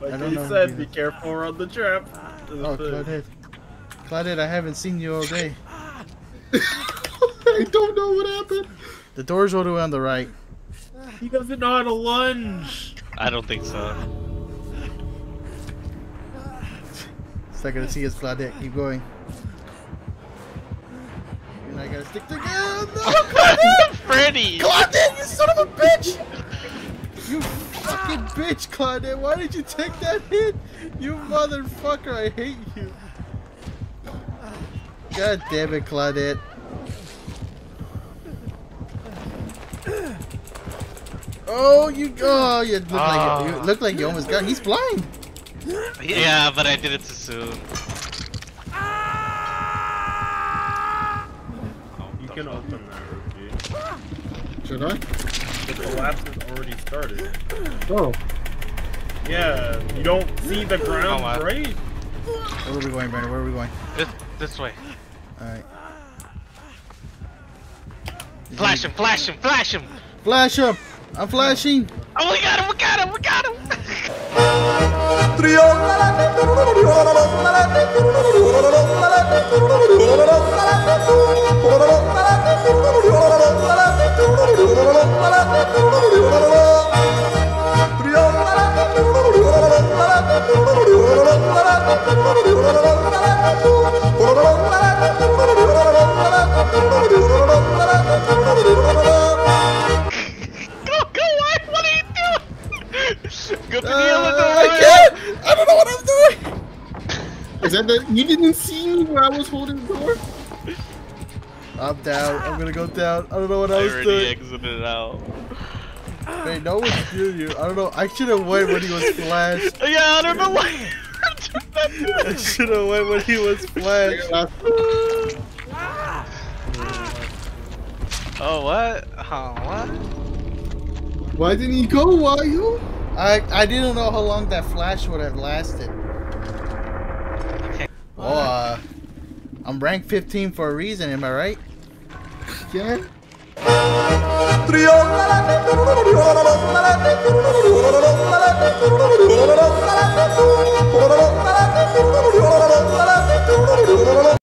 Like I don't he know. said, be careful around the trap. Oh, Claudette. Claudette, I haven't seen you all day. I don't know what happened. The door's all the way on the right. He doesn't know how to lunge. I don't think so. It's not gonna see us, Claudette. Keep going. You're not gonna stick together. No, Claudette! Freddy! Claudette, you son of a bitch! You fucking bitch, Claudette. Why did you take that hit? You motherfucker, I hate you. God damn it, Claudette. Oh, you look like you almost got. He's blind. Yeah, but I did it too soon. You can open that, Rookie. Should I? The collapse has already started. Oh. Yeah, you don't see the ground, Oh, wow. right? Where are we going, Brandon? Where are we going? This way. Alright. Flash him, flash him, flash him! Flash him! I'm flashing! Oh, we got him, we got him, we got him! Go to the other door! I can't! I don't know what I'm doing! Is that the? You didn't see me where I was holding the door? I'm down. I'm gonna go down. I don't know what I I was already doing. exited out. Wait, no one's near you. I don't know. I should have went when he was flashed. Yeah, I don't know why. I should have went when he was flashed. Oh, what? Oh, what? Why didn't he go? Why you? I didn't know how long that flash would have lasted. Oh, I'm ranked 15 for a reason, am I right? Yeah.